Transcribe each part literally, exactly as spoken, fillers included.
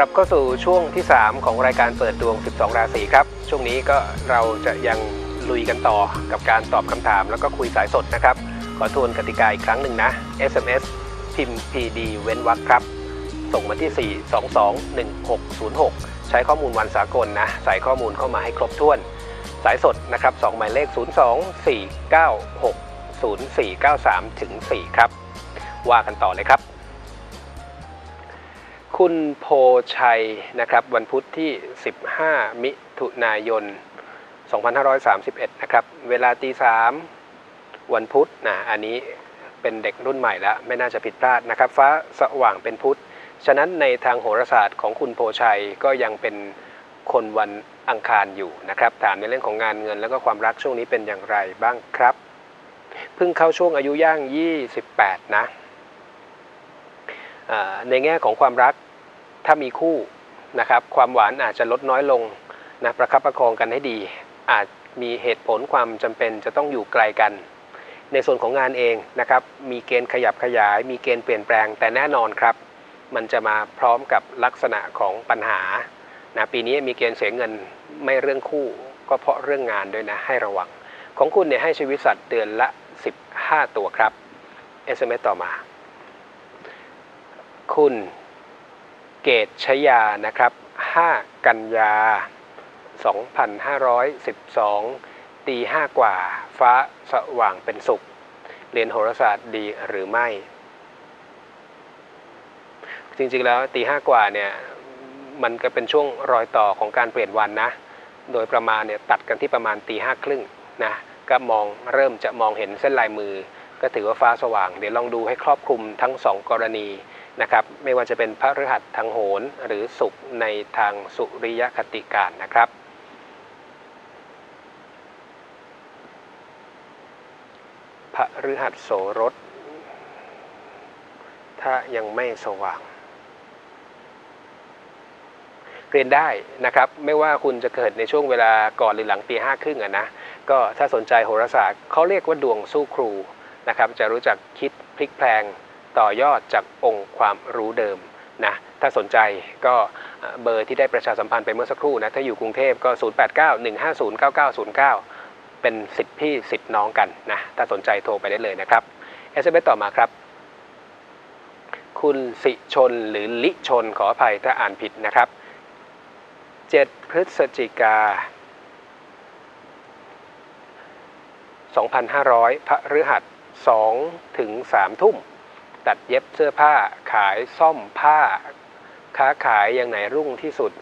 ลับเข้าสู่ช่วงที่สามของรายการเปิดดวงสิบสองราศีครับช่วงนี้ก็เราจะยังลุยกันต่อกับการตอบคำถามแล้วก็คุยสายสดนะครับขอทวนกติกาอีกครั้งหนึ่งนะ เอส เอ็ม เอส พิมพ์ พี ดี เว้นวรรคครับส่งมาที่สี่ สอง สอง หนึ่ง หก ศูนย์ หกใช้ข้อมูลวันสากลนะใส่ข้อมูลเข้ามาให้ครบถ้วนสายสดนะครับสองหมายเลขศูนย์ สอง สี่ เก้า หก ศูนย์ สี่ เก้า สาม ถึง สี่ครับว่ากันต่อเลยครับคุณโพชัยนะครับวันพุธที่สิบห้ามิถุนายนสองพันห้าร้อยสามสิบเอ็ดนะครับเวลาตีสามวันพุธนะอันนี้เป็นเด็กรุ่นใหม่แล้วไม่น่าจะผิดพลาดนะครับฟ้าสว่างเป็นพุธฉะนั้นในทางโหราศาสตร์ของคุณโพชัยก็ยังเป็นคนวันอังคารอยู่นะครับถามในเรื่องของงานเงินแล้วก็ความรักช่วงนี้เป็นอย่างไรบ้างครับเพิ่งเข้าช่วงอายุย่างยี่สิบแปดนะในแง่ของความรักถ้ามีคู่นะครับความหวานอาจจะลดน้อยลงนะประคับประคองกันให้ดีอาจมีเหตุผลความจำเป็นจะต้องอยู่ไกลกันในส่วนของงานเองนะครับมีเกณฑ์ขยับขยายมีเกณฑ์เปลี่ยนแปลงแต่แน่นอนครับมันจะมาพร้อมกับลักษณะของปัญหานะปีนี้มีเกณฑ์เสียเงินไม่เรื่องคู่ก็เพราะเรื่องงานด้วยนะให้ระวังของคุณเนี่ยให้ชีวิตสัตว์เดือนละสิบห้าตัวครับ เอส เอ็ม เอส ต่อมาคุณเกตชยานะครับห้ากันยาสองพันห้าร้อยสิบสองตีห้ากว่าฟ้าสว่างเป็นสุขเรียนโหราศาสตร์ดีหรือไม่จริงๆแล้วตีห้ากว่าเนี่ยมันก็เป็นช่วงรอยต่อของการเปลี่ยนวันนะโดยประมาณเนี่ยตัดกันที่ประมาณตีห้าครึ่งนะก็มองเริ่มจะมองเห็นเส้นลายมือก็ถือว่าฟ้าสว่างเดี๋ยวลองดูให้ครอบคลุมทั้งสองกรณีนะครับไม่ว่าจะเป็นพฤหัสทางโหรหรือศุกร์ในทางสุริยคติการนะครับพฤหัสโสรสถ้ายังไม่สว่างเรียนได้นะครับไม่ว่าคุณจะเกิดในช่วงเวลาก่อนหรือหลังตีห้าครึ่งอะนะก็ถ้าสนใจโหราศาสตร์เขาเรียกว่าดวงสู้ครูนะครับจะรู้จักคิดพลิกแพลงต่อยอดจากองค์ความรู้เดิมนะถ้าสนใจก็เบอร์ที่ได้ประชาสัมพันธ์ไปเมื่อสักครู่นะถ้าอยู่กรุงเทพก็ศูนย์ แปด เก้า หนึ่ง ห้า ศูนย์ เก้า เก้า ศูนย์ เก้าเป็นสิทธิพี่สิทธิน้องกันนะถ้าสนใจโทรไปได้เลยนะครับ เอส เอ็ม เอส ต่อมาครับคุณสิชนหรือลิชนขออภัยถ้าอ่านผิดนะครับเจ็ดพฤศจิกาสองพันห้าร้อยพฤหัสสองถึงสามทุ่มตัดเย็บเสื้อผ้าขายซ่อมผ้าค้าขายอย่างไหนรุ่งที่สุด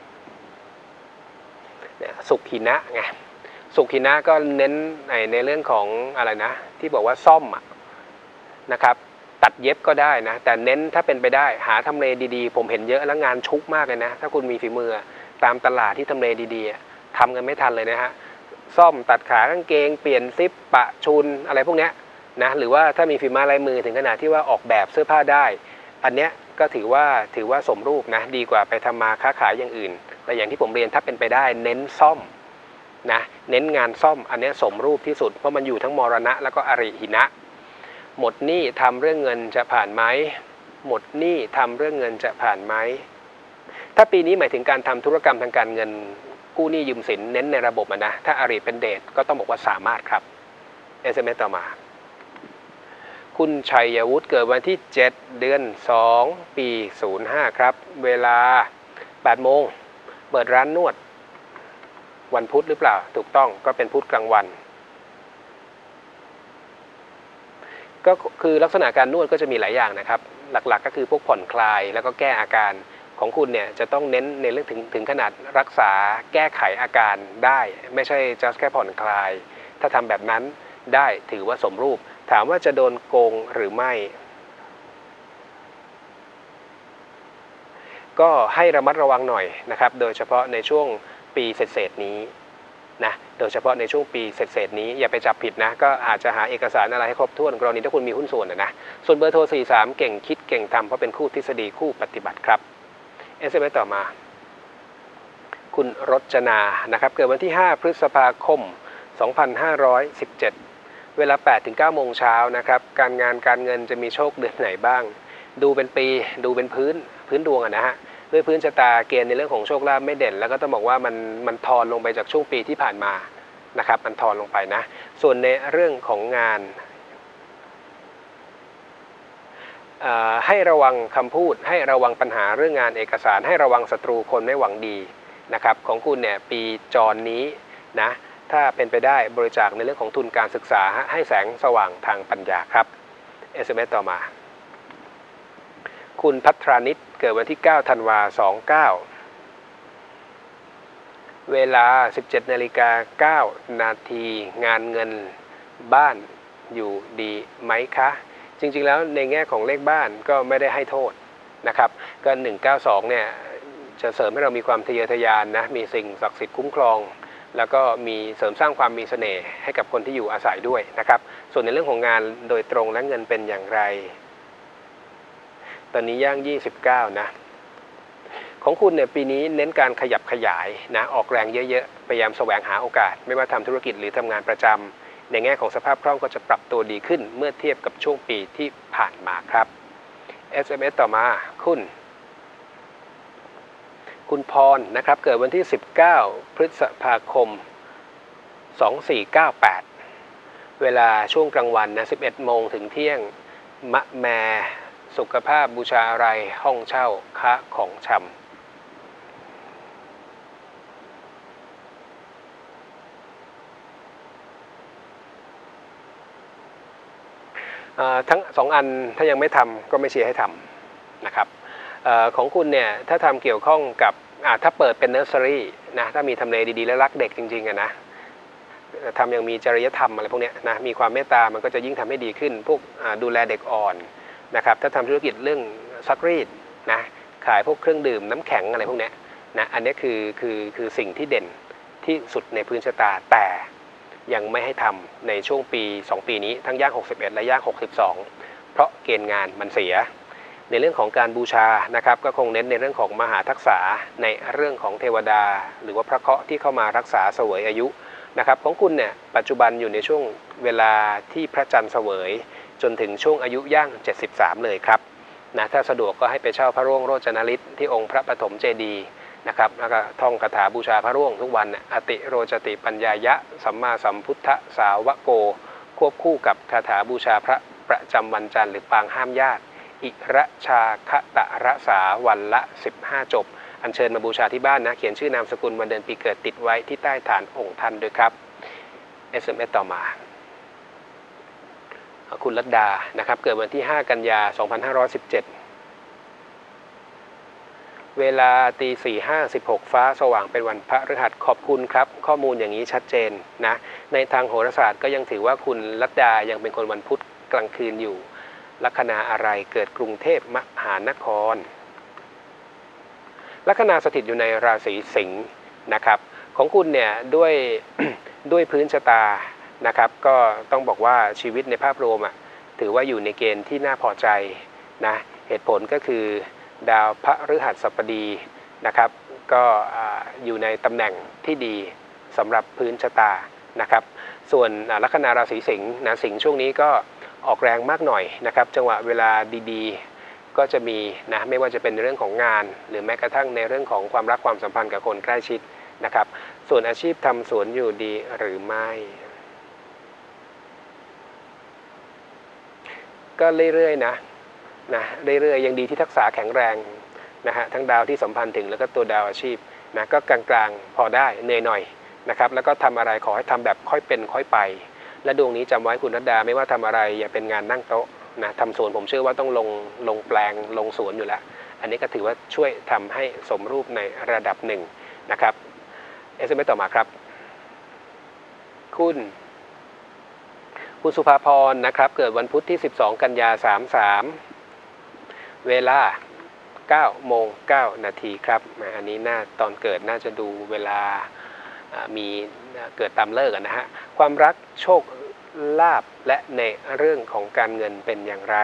สุขินะไงสุขินะก็เน้นในในเรื่องของอะไรนะที่บอกว่าซ่อมนะครับตัดเย็บก็ได้นะแต่เน้นถ้าเป็นไปได้หาทำเลดีๆผมเห็นเยอะแล้วงานชุกมากเลยนะถ้าคุณมีฝีมือตามตลาดที่ทำเลดีๆทำกันไม่ทันเลยนะฮะซ่อมตัดขากางเกงเปลี่ยนซิปปะชุนอะไรพวกเนี้ยนะหรือว่าถ้ามีฝีมือลายมือถึงขนาดที่ว่าออกแบบเสื้อผ้าได้อันเนี้ยก็ถือว่าถือว่าสมรูปนะดีกว่าไปทำมาค้าขายอย่างอื่นแต่อย่างที่ผมเรียนถ้าเป็นไปได้เน้นซ่อมนะเน้นงานซ่อมอันนี้สมรูปที่สุดเพราะมันอยู่ทั้งมรณะแล้วก็อริหินะหมดหนี้ทำเรื่องเงินจะผ่านไหมหมดหนี้ทำเรื่องเงินจะผ่านไหมถ้าปีนี้หมายถึงการทำธุรกรรมทางการเงินกู้หนี้ยืมสินเน้นในระบบนะถ้าอริเป็นเดชก็ต้องบอกว่าสามารถครับ เอส เอ็ม เอส ต่อมาคุณชัยวุฒิเกิดวันที่เจ็ดเดือนสองปีศูนย์ห้าครับเวลาแปดโมงเปิดร้านนวดวันพุธหรือเปล่าถูกต้องก็เป็นพุธกลางวันก็คือลักษณะการนวดก็จะมีหลายอย่างนะครับหลักๆก็คือพวกผ่อนคลายแล้วก็แก้อาการของคุณเนี่ยจะต้องเน้นในเรื่องถึงถึงขนาดรักษาแก้ไขอาการได้ไม่ใช่ just แค่ผ่อนคลายถ้าทำแบบนั้นได้ถือว่าสมรูปถามว่าจะโดนโกงหรือไม่ก็ให้ระมัดระวังหน่อยนะครับโดยเฉพาะในช่วงปีเศษๆนี้นะโดยเฉพาะในช่วงปีเศษๆนี้อย่าไปจับผิดนะก็อาจจะหาเอกสารอะไรให้ครบถ้วนกรณีถ้าคุณมีหุ้นส่วนนะส่วนเบอร์โทรสี่สามเก่งคิดเก่งทำเพราะเป็นคู่ทฤษฎีคู่ปฏิบัติครับ เอส เอ็ม เอส ต่อมาคุณรจนานะครับเกิดวันที่ห้าพฤษภาคมสองพันห้าร้อยสิบเจ็ดเวลา แปดถึงเก้า โมงเช้านะครับการงานการเงินจะมีโชคเดือนไหนบ้างดูเป็นปีดูเป็นพื้นพื้นดวงอะนะฮะด้วยพื้นชะตาเกณฑ์ในเรื่องของโชคลาภไม่เด่นแล้วก็ต้องบอกว่ามันมันทอนลงไปจากช่วงปีที่ผ่านมานะครับมันทอนลงไปนะส่วนในเรื่องของงานให้ระวังคำพูดให้ระวังปัญหาเรื่องงานเอกสารให้ระวังศัตรูคนไม่หวังดีนะครับของคุณเนี่ยปีจรนี้นะถ้าเป็นไปได้บริจาคในเรื่องของทุนการศึกษาให้แสงสว่างทางปัญญาครับ เอส เอ็ม เอส ต่อมาคุณพัทรานิชเกิดวันที่เก้าธันวาคมสองเก้าเวลา สิบเจ็ดนาฬิกาเก้านาทีงานเงินบ้านอยู่ดีไหมคะจริงๆแล้วในแง่ของเลขบ้านก็ไม่ได้ให้โทษนะครับก็หนึ่งเก้าสองเนี่ยจะเสริมให้เรามีความทะเยอทะยานนะมีสิ่งศักดิ์สิทธิ์คุ้มครองแล้วก็มีเสริมสร้างความมีเสน่ห์ให้กับคนที่อยู่อาศัยด้วยนะครับส่วนในเรื่องของงานโดยตรงและเงินเป็นอย่างไรตอนนี้ย่างยี่สิบเก้านะของคุณเนี่ยปีนี้เน้นการขยับขยายนะออกแรงเยอะๆพยายามแสวงหาโอกาสไม่ว่าทำธุรกิจหรือทำงานประจำในแง่ของสภาพคล่องก็จะปรับตัวดีขึ้นเมื่อเทียบกับช่วงปีที่ผ่านมาครับ เอส เอ็ม เอส ต่อมาคุณคุณพรนะครับเกิดวันที่สิบเก้าพฤษภาคมสองสี่เก้าแปดเวลาช่วงกลางวันนะสิบเอ็ดโมงถึงเที่ยงมะแมสุขภาพบูชาอะไรห้องเช่าค้าของชำทั้งสองอันถ้ายังไม่ทำก็ไม่เชียร์ให้ทำนะครับอของคุณเนี่ยถ้าทำเกี่ยวข้องกับถ้าเปิดเป็นเนอร์เซอรี่นะถ้ามีทำเลดีๆและรักเด็กจริงๆอะนะทำยังมีจริยธรรมอะไรพวกนี้นะมีความเมตตามันก็จะยิ่งทำให้ดีขึ้นพวกดูแลเด็กอ่อนนะครับถ้าทำธุรกิจเรื่องซักรีดนะขายพวกเครื่องดื่มน้ำแข็งอะไรพวกนี้นะอันนี้คือคือคือสิ่งที่เด่นที่สุดในพื้นชะตาแต่ยังไม่ให้ทำในช่วงปีสองปีนี้ทั้งย่างหกสิบเอ็ดและย่างหกสิบสองเพราะเกณฑ์งานมันเสียในเรื่องของการบูชานะครับก็คงเน้นในเรื่องของมหาทักษะในเรื่องของเทวดาหรือว่าพระเคราะห์ที่เข้ามารักษาเสวยอายุนะครับของคุณเนี่ยปัจจุบันอยู่ในช่วงเวลาที่พระจันทร์เสวยจนถึงช่วงอายุย่างเจ็ดสิบสามเลยครับนะถ้าสะดวกก็ให้ไปเช่าพระร่วงโรจนฤทธิ์ที่องค์พระปฐมเจดีย์นะครับแล้วก็ท่องคาถาบูชาพระร่วงทุกวันอติโรจติปัญญายะสัมมาสัมพุทธสาวโกควบคู่กับคาถาบูชาพระประจำวันจันทร์หรือปางห้ามญาติอิระชาคะตะระสาวันละสิบห้าจบอัญเชิญมาบูชาที่บ้านนะเขียนชื่อนามสกุลวันเดือนปีเกิดติดไว้ที่ใต้ฐานองค์ท่านด้วยครับ เอส เอ็ม เอส ต่อมาคุณรัตดานะครับเกิดวันที่ห้ากันยาสองพันห้าร้อยสิบเจ็ดเวลาตีสี่ห้าสิบหกฟ้าสว่างเป็นวันพฤหัสขอบคุณครับข้อมูลอย่างนี้ชัดเจนนะในทางโหราศาสตร์ก็ยังถือว่าคุณรัตดายังเป็นคนวันพุธกลางคืนอยู่ลัคนาอะไรเกิดกรุงเทพมหานครลัคนาสถิตอยู่ในราศีสิงห์นะครับของคุณเนี่ยด้วย ด้วยพื้นชะตานะครับก็ต้องบอกว่าชีวิตในภาพรวมอ่ะถือว่าอยู่ในเกณฑ์ที่น่าพอใจนะเหตุผลก็คือดาวพฤหัสบดีนะครับก็อยู่ในตำแหน่งที่ดีสำหรับพื้นชะตานะครับส่วนลัคนาราศีสิงห์นะสิงห์ช่วงนี้ก็ออกแรงมากหน่อยนะครับจังหวะเวลาดีๆก็จะมีนะไม่ว่าจะเป็นเรื่องของงานหรือแม้กระทั่งในเรื่องของความรักความสัมพันธ์กับคนใกล้ชิดนะครับส่วนอาชีพทำสวนอยู่ดีหรือไม่ก็เรื่อยๆนะนะเรื่อยๆยังดีที่ทักษะแข็งแรงนะฮะทั้งดาวที่สัมพันธ์ถึงแล้วก็ตัวดาวอาชีพนะก็กลางๆพอได้เหนื่อยหน่อยนะครับแล้วก็ทำอะไรขอให้ทำแบบค่อยเป็นค่อยไปและดวงนี้จำไว้คุณรัตดาไม่ว่าทำอะไรอย่าเป็นงานนั่งโต๊ะนะทำสวนผมเชื่อว่าต้องลงลงแปลงลงสวนอยู่แล้วอันนี้ก็ถือว่าช่วยทำให้สมรูปในระดับหนึ่งนะครับเอส เอ็ม เอส ต่อมาครับคุณคุณสุภาพรนะครับเกิดวันพุธที่สิบสองกันยาสามสิบสามเวลาเก้าโมงเก้านาทีครับอันนี้น่าตอนเกิดน่าจะดูเวลามีเกิดตามเลิกนะฮะความรักโชคลาภและในเรื่องของการเงินเป็นอย่างไร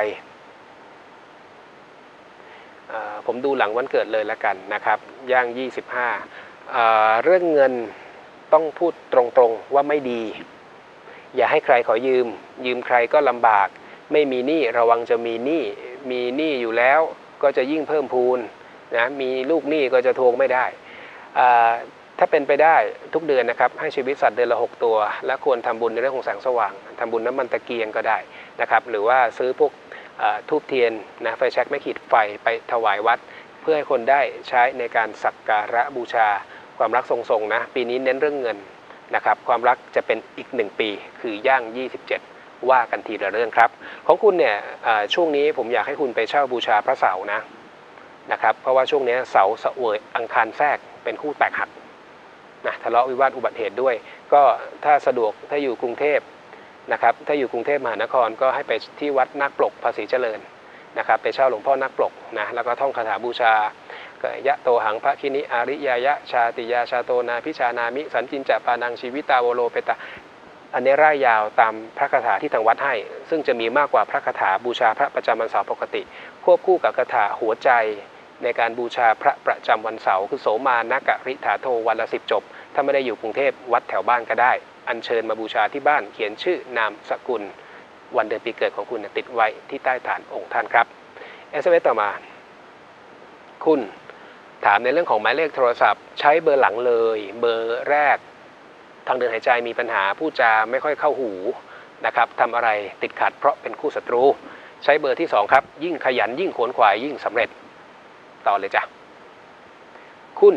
ผมดูหลังวันเกิดเลยละกันนะครับย่างยี่สิบห้าเรื่องเงินต้องพูดตรงๆว่าไม่ดีอย่าให้ใครขอยืมยืมใครก็ลำบากไม่มีหนี้ระวังจะมีหนี้มีหนี้อยู่แล้วก็จะยิ่งเพิ่มพูนนะมีลูกหนี้ก็จะทวงไม่ได้ถ้าเป็นไปได้ทุกเดือนนะครับให้ชีวิตสัตว์เดือนละหกตัวและควรทำบุญในเรื่องของแสงสว่างทำบุญน้ำมันตะเกียงก็ได้นะครับหรือว่าซื้อพวกธูปเทียนนะไฟแช็กไม่ขีดไฟไปถวายวัดเพื่อให้คนได้ใช้ในการสักการะบูชาความรักทรงๆนะปีนี้เน้นเรื่องเงินนะครับความรักจะเป็นอีกหนึ่งปีคือย่างยี่สิบเจ็ดว่ากันทีละเรื่องครับของคุณเนี่ยช่วงนี้ผมอยากให้คุณไปเช่าบูชาพระเสาร์นะนะครับเพราะว่าช่วงนี้เสาเสวยอังคารแทรกเป็นคู่แตกหักนะทะเลาะวิวาทอุบัติเหตุด้วยก็ถ้าสะดวกถ้าอยู่กรุงเทพนะครับถ้าอยู่กรุงเทพมหานครก็ให้ไปที่วัดนาคปลกภาษีเจริญนะครับไปเช่าหลวงพ่อนาคปลกนะแล้วก็ท่องคาถาบูชายะโตหังพระคินิอาริยายะชาติยาชาโตนาพิชานามิสันจินจะปานังชีวิตาโวโลเปตาอันนี้ร่ายยาวตามพระคาถาที่ทางวัดให้ซึ่งจะมีมากกว่าพระคาถาบูชาพระประจำวันเสาร์ปกติควบคู่กับคาถาหัวใจในการบูชาพระประจำวันเสาร์คือโสมานกริถาโทวันละสิบจบถ้าไม่ได้อยู่กรุงเทพวัดแถวบ้านก็ได้อัญเชิญมาบูชาที่บ้านเขียนชื่อนามสกุลวันเดือนปีเกิดของคุณติดไว้ที่ใต้ฐานองค์ท่านครับเอสเอ็มเอสต่อมาคุณถามในเรื่องของหมายเลขโทรศัพท์ใช้เบอร์หลังเลยเบอร์แรกทางเดินหายใจมีปัญหาพูดจาไม่ค่อยเข้าหูนะครับทำอะไรติดขัดเพราะเป็นคู่ศัตรูใช้เบอร์ที่สองครับยิ่งขยันยิ่งขวนขวายยิ่งสำเร็จต่อเลยจ้ะคุณ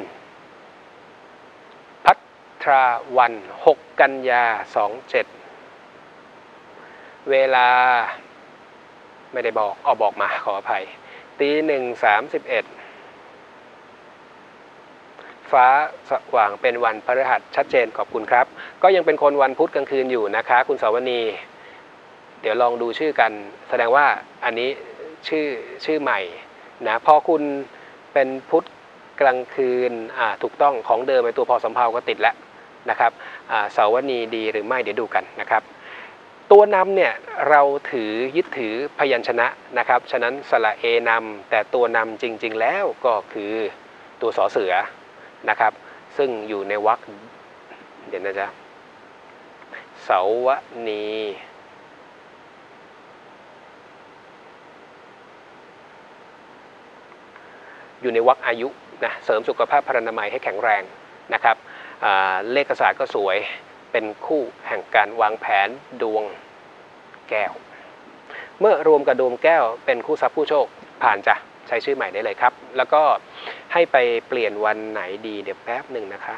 พัทราวันหกกันยาสองเจ็ดเวลาไม่ได้บอกเอาบอกมาขออภัยตีหนึ่งสามสิบเอ็ดฟ้าสว่างเป็นวันพฤหัสชัดเจนขอบคุณครับก็ยังเป็นคนวันพุธกลางคืนอยู่นะคะคุณสาวนีเดี๋ยวลองดูชื่อกันแสดงว่าอันนี้ชื่อชื่อใหม่นะพอคุณเป็นพุธกลางคืนอ่าถูกต้องของเดิมในตัวพอสำเภาก็ติดแล้วนะครับอ่าสาวนีดีหรือไม่เดี๋ยวดูกันนะครับตัวนำเนี่ยเราถือยึดถือพยัญชนะนะครับฉะนั้นสระเอนำแต่ตัวนำจริงๆแล้วก็คือตัวสอเสือนะครับซึ่งอยู่ในวรรคเดี๋ยวนะจ๊ะเสาวนีอยู่ในวรรคอายุนะเสริมสุขภาพพรรณนามัยให้แข็งแรงนะครับเลขศาสตร์ก็สวยเป็นคู่แห่งการวางแผนดวงแก้วเมื่อรวมกับดวงแก้วเป็นคู่ทรัพย์ผู้โชคผ่านจ้ะใช้ชื่อใหม่ได้เลยครับแล้วก็ให้ไปเปลี่ยนวันไหนดีเดี๋ยวแป๊บหนึ่งนะคะ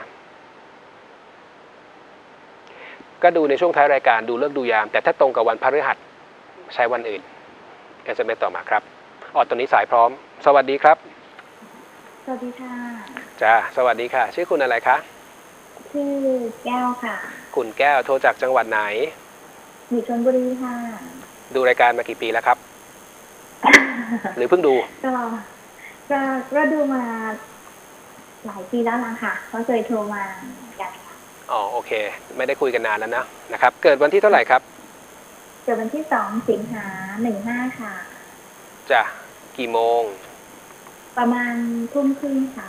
ก็ดูในช่วงท้ายรายการดูเลิกดูยามแต่ถ้าตรงกับวันพฤหัสใช้วันอื่นเอสเอ็มเอสต่อมาครับอ๋อตอนนี้สายพร้อมสวัสดีครับสวัสดีค่ะจ้าสวัสดีค่ะชื่อคุณอะไรคะชื่อแก้วค่ะคุณแก้วโทรจากจังหวัดไหนอยู่ชลบุรีค่ะดูรายการมากี่ปีแล้วครับ หรือเพิ่งดูก็ก็ก็ดูมาหลายปีแล้วนะค่ะก็เคยโทรมากันค่ะอ๋อโอเคไม่ได้คุยกันนานแล้วนะนะครับเกิดวันที่เท่าไหร่ครับเกิดวันที่สองสิงหาหนึ่งห้าค่ะจ้ะกี่โมงประมาณทุ่มครึ่งค่ะ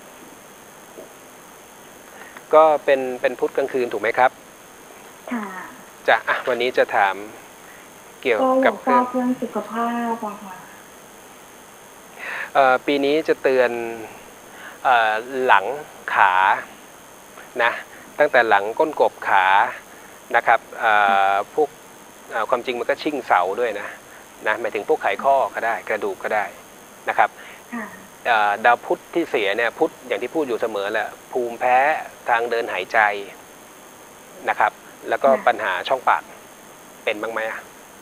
ก็เป็นเป็นพุธกลางคืนถูกไหมครับค่ะจ้ะอ่ะวันนี้จะถามเกี่ยวกับเรื่องเรื่องสุขภาพค่ะเอ่อปีนี้จะเตือนเอ่อหลังขานะตั้งแต่หลังก้นกบขานะครับเอ่อพวกความจริงมันก็ชิ่งเสาด้วยนะนะหมายถึงพวกไขข้อก็ได้กระดูกก็ได้นะครับดาวพุธที่เสียเนี่ยพุธอย่างที่พูดอยู่เสมอแหละภูมิแพ้ทางเดินหายใจนะครับแล้วก็ปัญหาช่องปากเป็นบ้างไหมอ่ะ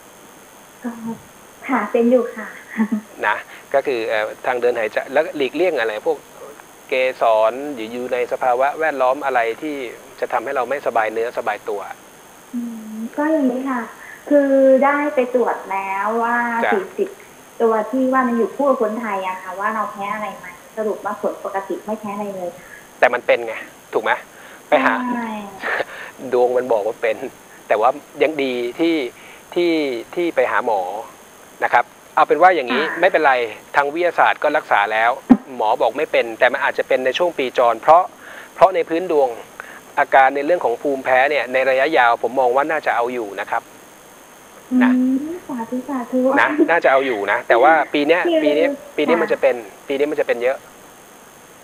ค่ะเป็นอยู่ค่ะนะก็คือทางเดินหายใจแล้วหลีกเลี่ยงอะไรพวกเกสรอยู่ในสภาวะแวดล้อมอะไรที่จะทำให้เราไม่สบายเนื้อสบายตัวก็อย่างนี้ค่ะคือได้ไปตรวจแล้วว่าสี่สิบตัวที่ว่ามันอยู่คู่กับคนไทยอะค่ะว่าเราแพ้อะไรไหมสรุปว่าผลปกติไม่แพ้อะไรเลยแต่มันเป็นไงถูกไหมไปหาดวงมันบอกว่าเป็นแต่ว่ายังดีที่ที่ที่ไปหาหมอนะครับเอาเป็นว่าอย่างนี้ไม่เป็นไรทางวิทยาศาสตร์ก็รักษาแล้วหมอบอกไม่เป็นแต่มันอาจจะเป็นในช่วงปีจรเพราะเพราะในพื้นดวงอาการในเรื่องของภูมิแพ้เนี่ยในระยะยาวผมมองว่าน่าจะเอาอยู่นะครับนะสาธุสาธุนะน่าจะเอาอยู่นะแต่ว่าปีนี้ปีนี้ปีนี้มันจะเป็นปีนี้มันจะเป็นเยอะ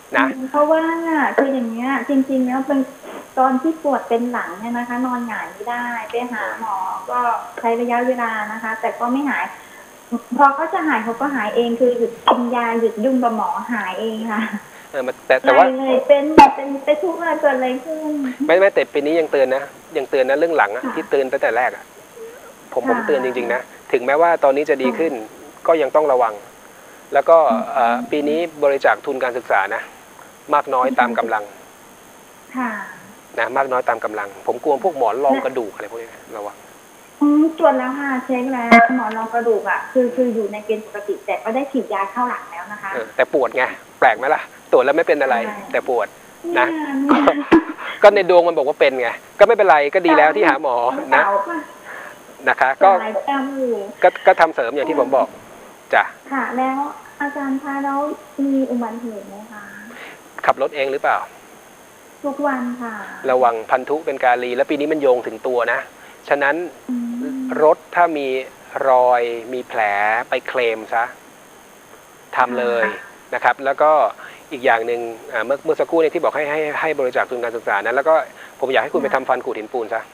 นะเพราะว่าคืออย่างเงี้ยจริงๆแล้วเป็นตอนที่ปวดเป็นหลังเนี่ยนะคะ นอนหงายไม่ได้ไปหาหมอก็ใช้ระยะเวลานะคะ แต่ก็ไม่หาย พอเขาจะหายเขาก็หายเองคือหยุดกินยาหยุดยุ่งกับหมอหายเองค่ะเออแต่แต่ว่าเลยเป็นเป็นไปทุกข์อะไรเกิดอะไรขึ้นไม่ไม่แต่ปีนี้ยังเตือนนะยังเตือนนะเรื่องหลังอะที่เตือนตั้งแต่แรกอะผมผมเตือนจริงๆนะถึงแม้ว่าตอนนี้จะดีขึ้นก็ยังต้องระวังแล้วก็ปีนี้บริจาคทุนการศึกษานะมากน้อยตามกำลังนะมากน้อยตามกำลังผมกลัวพวกหมอนรองกระดูกอะไรพวกนี้ระวังตรวจแล้วค่ะเช็คแล้วหมอนรองกระดูกอ่ะคือคืออยู่ในเกณฑ์ปกติแต่ก็ได้ฉีดยาเข้าหลังแล้วนะคะแต่ปวดไงแปลกไหมล่ะตรวจแล้วไม่เป็นอะไรแต่ปวดนะก็ในดวงมันบอกว่าเป็นไงก็ไม่เป็นไรก็ดีแล้วที่หาหมอนะนะคะก็ก็ทำเสริมอย่างที่ผมบอกจ้ะค่ะแล้วอาจารย์คะแล้วมีอุบัติเหตุไหมคะขับรถเองหรือเปล่าทุกวันค่ะระวังพันธุเป็นกาลีแล้วปีนี้มันโยงถึงตัวนะฉะนั้นรถถ้ามีรอยมีแผลไปเคลมซะทำเลยนะครับแล้วก็อีกอย่างหนึ่งเมื่อเมื่อสักครู่นี้ที่บอกให้ให้ให้บริจาคทุนการศึกษานั้นแล้วก็ผมอยากให้คุณไปทำฟันขูดหินปูนซะ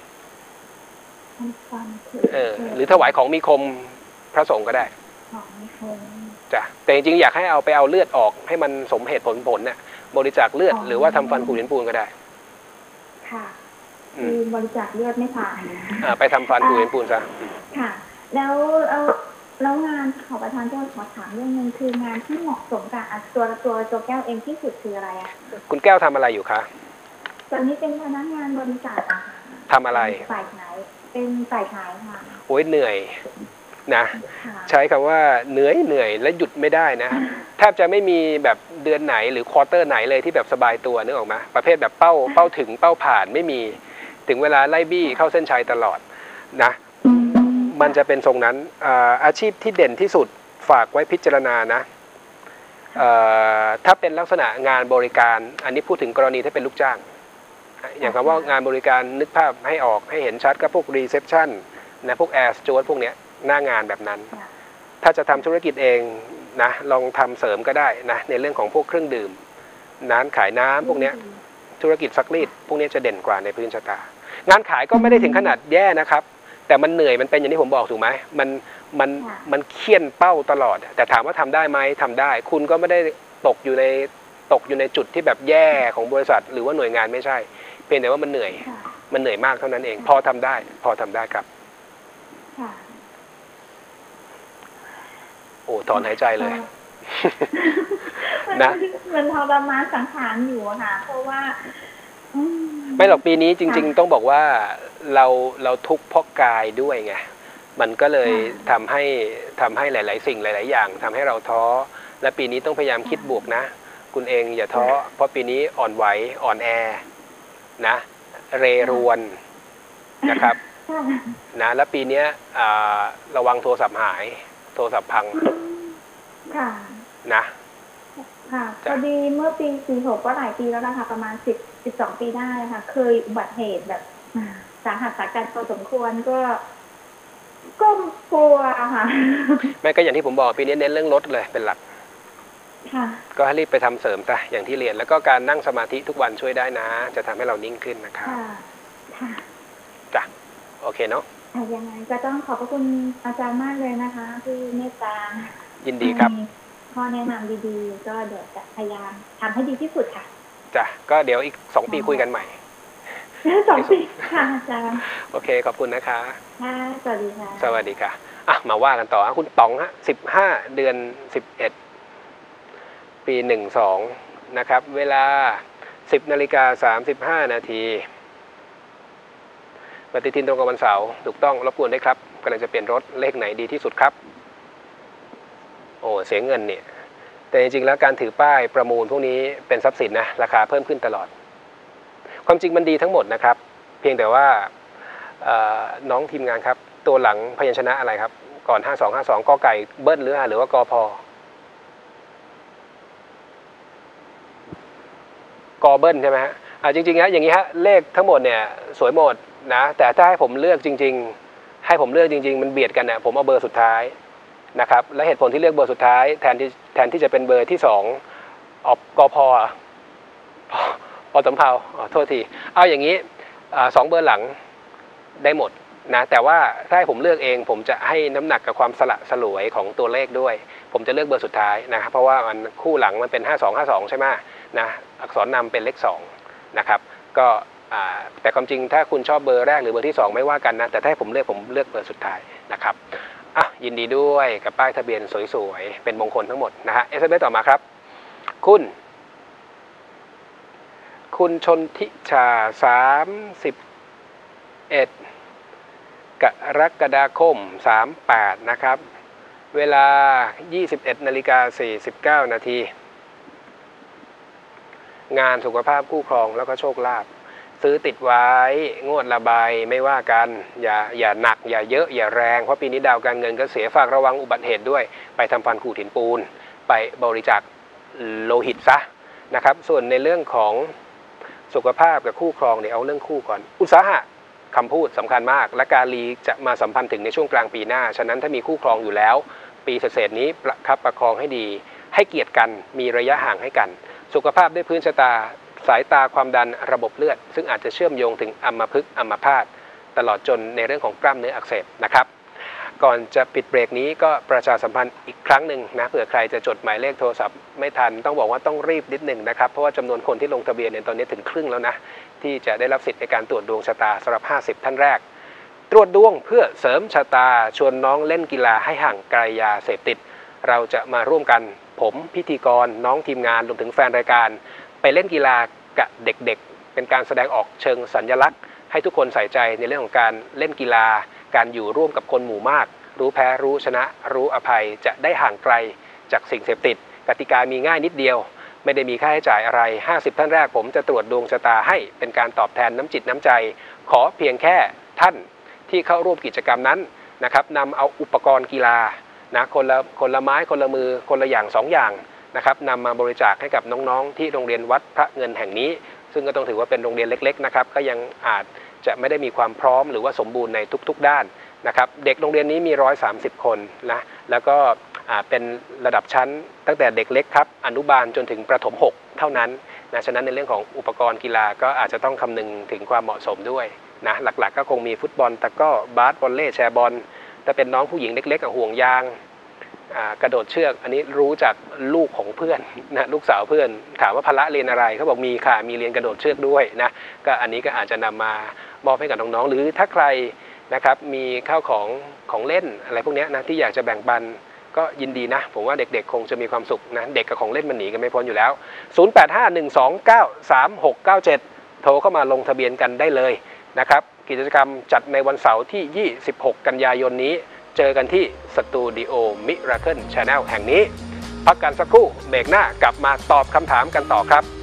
เออหรือถวายของมีคมพระสงฆ์ก็ได้จ้ะแต่จริงๆอยากให้เอาไปเอาเลือดออกให้มันสมเหตุผลผลเนี่ยบริจาคเลือดหรือว่าทำฟันขูดหินปูนก็ได้ค่ะคือบริจาคเลือดไม่ผ่านอ่าไปทำฟันขูดหินปูนซะค่ะแล้วเอาแล้วงานขอประธานโทษขอถามเรื่องนึงคืองานที่เหมาะสมกับตัวตัวตัวแก้วเองที่สุดคืออะไรอ่ะคุณแก้วทำอะไรอยู่คะตอนนี้เป็นพนักงานบริษัทอะทำอะไรฝ่ายขายเป็นฝ่ายขายค่ะโอ้ยเหนื่อยนะใช้คำว่าเหนื่อยเหนื่อยและหยุดไม่ได้นะแทบจะไม่มีแบบเดือนไหนหรือควอเตอร์ไหนเลยที่แบบสบายตัวนึกออกมาประเภทแบบเป้าเป้าถึงเป้าผ่านไม่มีถึงเวลาไล่บี้เข้าเส้นชัยตลอดนะมันจะเป็นทรงนั้นอาชีพที่เด่นที่สุดฝากไว้พิจารณานะถ้าเป็นลักษณะงานบริการอันนี้พูดถึงกรณีถ้าเป็นลูกจ้างอย่างคำว่างานบริการนึกภาพให้ออกให้เห็นชัดก็พวกรีเซพชันนะพวกแอร์สจวตพวกเนี้ยหน้างานแบบนั้นถ้าจะทำธุรกิจเองนะลองทำเสริมก็ได้นะในเรื่องของพวกเครื่องดื่มน้ำขายน้ำพวกเนี้ยธุรกิจซักรีดพวกนี้จะเด่นกว่าในพื้นชะตางานขายก็ไม่ได้ถึงขนาดแย่นะครับแต่มันเหนื่อยมันเป็นอย่างที่ผมบอกถูกไหมมันมันมันเคี่ยนเป้าตลอดแต่ถามว่าทำได้ไหมทำได้คุณก็ไม่ได้ตกอยู่ในตกอยู่ในจุดที่แบบแย่ของบริษัทหรือว่าหน่วยงานไม่ใช่เพียงแต่ว่ามันเหนื่อยมันเหนื่อยมากเท่านั้นเองพอทำได้พอทำได้ครับโอ้ถอนหายใจเลยนะมันทรมานสังขารอยู่ค่ะเพราะว่าไม่หรอกปีนี้จริงๆต้องบอกว่าเราเราทุกข์เพราะกายด้วยไงมันก็เลยทำให้ทำให้หลายๆสิ่งหลายๆอย่างทำให้เราท้อและปีนี้ต้องพยายามคิดบวกนะคุณเองอย่าท้อเพราะปีนี้อ่อนไหวอ่อนแอนะเรรวนนะครับนะและปีนี้ระวังโทรศัพท์หายโทรศัพท์พังค่ะนะค่ะพอดีเมื่อปีสี่หกก็หลายปีแล้วนะคะประมาณสิบสิบสองปีได้ค่ะเคยอุบัติเหตุแบบสาหัสสาหัสพอสมควรก็ก็กลัวค่ะไม่ก็อย่างที่ผมบอกปีนี้เน้นเรื่องรถเลยเป็นหลักค่ะก็ให้รีบไปทำเสริมซะอย่างที่เรียนแล้วก็การนั่งสมาธิทุกวันช่วยได้นะจะทำให้เรานิ่งขึ้นนะครับค่ะจ้ะโอเคเนาะยังไงก็ต้องขอบพระคุณอาจารย์มากเลยนะคะที่เมตตายินดีครับข้อแนะนำดีๆก็เดี๋ยวจะพยายามทำให้ดีที่สุดค่ะจ้ะก็เดี๋ยวอีกสองปีคุยกันใหม่สองปีค่ะอาจารย์โอเคขอบคุณนะคะค่ะสวัสดีค่ะสวัสดีค่ะอ่ะมาว่ากันต่อคุณต๋องฮะสิบห้าเดือนสิบเอ็ดปีหนึ่งสองนะครับเวลาสิบนาฬิกาสามสิบห้านาทีปฏิทินตรงกับวันเสาร์ถูกต้องรบกวนได้ครับกำลังจะเปลี่ยนรถเลขไหนดีที่สุดครับโอ้เสียเงินเนี่ยแต่จริงๆแล้วการถือป้ายประมูลพวกนี้เป็นทรัพย์สินนะราคาเพิ่มขึ้นตลอดความจริงมันดีทั้งหมดนะครับเพียงแต่ว่าน้องทีมงานครับตัวหลังพยัญชนะอะไรครับก่อนห้าสองห้าสองกไก่เบิ้ลหรือหรือว่ากพกเบิ้ลใช่ไหมฮะจริงๆนะอย่างนี้ฮะเลขทั้งหมดเนี่ยสวยหมดนะแต่ถ้าให้ผมเลือกจริงๆให้ผมเลือกจริงๆมันเบียดกันนะผมเอาเบอร์สุดท้ายนะครับและเหตุผลที่เลือกเบอร์สุดท้ายแทนที่แทนที่จะเป็นเบอร์ที่สองออกกพพอพอสำเภาอ๋อโทษทีเอาอย่างนี้สองเบอร์หลังได้หมดนะแต่ว่าถ้าให้ผมเลือกเองผมจะให้น้ำหนักกับความสละสลวยของตัวเลขด้วยผมจะเลือกเบอร์สุดท้ายนะครับเพราะว่ามันคู่หลังมันเป็นห้าสองห้าสองใช่ไหมนะอักษรนำเป็นเลขสองนะครับก็แต่ความจริงถ้าคุณชอบเบอร์แรกหรือเบอร์ที่สองไม่ว่ากันนะแต่ถ้าให้ผมเลือกผมเลือกเบอร์สุดท้ายนะครับอ่ะยินดีด้วยกับป้ายทะเบียนสวยๆเป็นมงคลทั้งหมดนะฮะเอสเอ็มเอสต่อมาครับคุณคุณชนทิชาสามสิบเอ็ดกรกฎาคมสามแปดนะครับเวลายี่สิบเอ็ดนาฬิกาสี่สิบเก้านาทีงานสุขภาพคู่ครองแล้วก็โชคลาภซื้อติดไว้งวดละใบไม่ว่ากันอย่าอย่าหนักอย่าเยอะอย่าแรงเพราะปีนี้ดาวการเงินก็เสียฝากระวังอุบัติเหตุด้วยไปทำฟันขูดหินปูนไปบริจาคโลหิตซะนะครับส่วนในเรื่องของสุขภาพกับคู่ครองเนี่ยเอาเรื่องคู่ก่อนอุตสาหะคำพูดสำคัญมากและการลีจะมาสัมพันธ์ถึงในช่วงกลางปีหน้าฉะนั้นถ้ามีคู่ครองอยู่แล้วปีเศษนี้ประคับประคองให้ดีให้เกียรติกันมีระยะห่างให้กันสุขภาพด้วยพื้นชะตาสายตาความดันระบบเลือดซึ่งอาจจะเชื่อมโยงถึงอัมพฤกษ์อัมพาตตลอดจนในเรื่องของกล้ามเนื้ออักเสบนะครับก่อนจะปิดเบรกนี้ก็ประชาสัมพันธ์อีกครั้งหนึ่งนะเผื่อใครจะจดหมายเลขโทรศัพท์ไม่ทันต้องบอกว่าต้องรีบนิดหนึ่งนะครับเพราะว่าจำนวนคนที่ลงทะเบียนในตอนนี้ถึงครึ่งแล้วนะที่จะได้รับสิทธิ์ในการตรวจดวงชะตาสำหรับห้าสิบท่านแรกตรวจดวงเพื่อเสริมชะตาชวนน้องเล่นกีฬาให้ห่างไกลยาเสพติดเราจะมาร่วมกันผมพิธีกรน้องทีมงานรวมถึงแฟนรายการไปเล่นกีฬากับเด็กๆเป็นการแสดงออกเชิงสัญลักษณ์ให้ทุกคนใส่ใจในเรื่องของการเล่นกีฬาการอยู่ร่วมกับคนหมู่มากรู้แพ้รู้ชนะรู้อภัยจะได้ห่างไกลจากสิ่งเสพติดกติกามีง่ายนิดเดียวไม่ได้มีค่าใช้จ่ายอะไรห้าสิบท่านแรกผมจะตรวจดวงชะตาให้เป็นการตอบแทนน้ำจิตน้ำใจขอเพียงแค่ท่านที่เข้าร่วมกิจกรรมนั้นนะครับนำเอาอุปกรณ์กีฬานะคนละคนละไม้คนละมือคนละอย่างสองอย่างนะครับนำมาบริจาคให้กับน้องๆที่โรงเรียนวัดพระเงินแห่งนี้ซึ่งก็ต้องถือว่าเป็นโรงเรียนเล็กๆนะครับก็ยังอาจจะไม่ได้มีความพร้อมหรือว่าสมบูรณ์ในทุกๆด้านนะครับเด็กโรงเรียนนี้มีหนึ่งร้อยสามสิบคนนะแล้วก็เป็นระดับชั้นตั้งแต่เด็กเล็กครับอนุบาลจนถึงประถมหกเท่านั้นนะฉะนั้นในเรื่องของอุปกรณ์กีฬาก็อาจจะต้องคำนึงถึงความเหมาะสมด้วยนะหลักๆก็คงมีฟุตบอลตะกร้อบาสบอลเล่แชร์บอลถ้าเป็นน้องผู้หญิงเล็กๆห่วงยางกระโดดเชือกอันนี้รู้จากลูกของเพื่อนนะลูกสาวเพื่อนถามว่าพละเรียนอะไรเขาบอกมีค่ะมีเรียนกระโดดเชือกด้วยนะก็อันนี้ก็อาจจะนำมามอบให้กับน้องๆหรือถ้าใครนะครับมีข้าวของของเล่นอะไรพวกนี้นะที่อยากจะแบ่งปันก็ยินดีนะผมว่าเด็กๆคงจะมีความสุขนะเด็กกับของเล่นมันหนีกันไม่พ้นอยู่แล้วศูนย์ แปด ห้า หนึ่ง สอง เก้า สาม หก เก้า เจ็ดโทรเข้ามาลงทะเบียนกันได้เลยนะครับกิจกรรมจัดในวันเสาร์ที่ยี่สิบหกกันยายนนี้เจอกันที่สตูดิโอมิราเคิล Channel แห่งนี้พักกันสักครู่เบรกหน้ากลับมาตอบคำถามกันต่อครับ